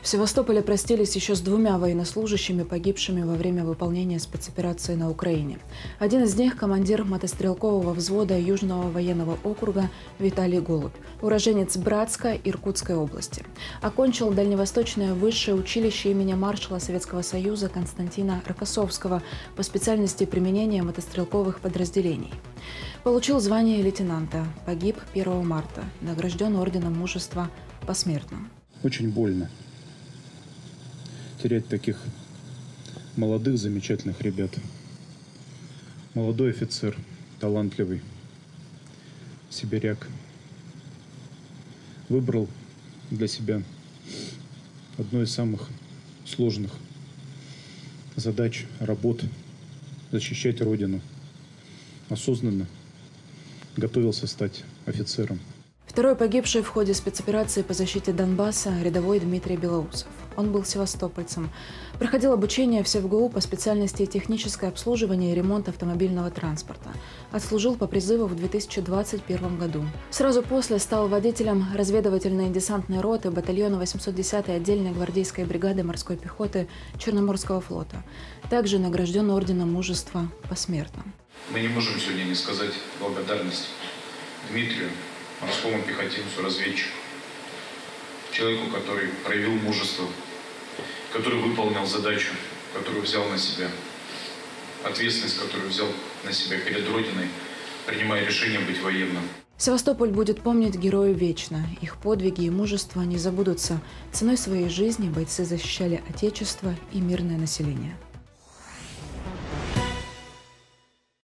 В Севастополе простились еще с двумя военнослужащими, погибшими во время выполнения спецоперации на Украине. Один из них – командир мотострелкового взвода Южного военного округа Виталий Голубь, уроженец Братска Иркутской области. Окончил Дальневосточное высшее училище имени маршала Советского Союза Константина Рокоссовского по специальности применения мотострелковых подразделений. Получил звание лейтенанта, погиб 1 марта, награжден Орденом Мужества посмертно. Очень больно терять таких молодых, замечательных ребят. Молодой офицер, талантливый, сибиряк. Выбрал для себя одну из самых сложных задач, работ – защищать Родину. Осознанно готовился стать офицером. Второй погибший в ходе спецоперации по защите Донбасса – рядовой Дмитрий Белоусов. Он был севастопольцем. Проходил обучение в СевГУ по специальности техническое обслуживание и ремонт автомобильного транспорта. Отслужил по призыву в 2021 году. Сразу после стал водителем разведывательной и десантной роты батальона 810-й отдельной гвардейской бригады морской пехоты Черноморского флота. Также награжден Орденом Мужества посмертно. Мы не можем сегодня не сказать благодарность Дмитрию, морскому пехотинцу, разведчику, человеку, который проявил мужество, который выполнил задачу, которую взял на себя, ответственность, которую взял на себя перед Родиной, принимая решение быть военным. Севастополь будет помнить героев вечно. Их подвиги и мужество не забудутся. Ценой своей жизни бойцы защищали Отечество и мирное население.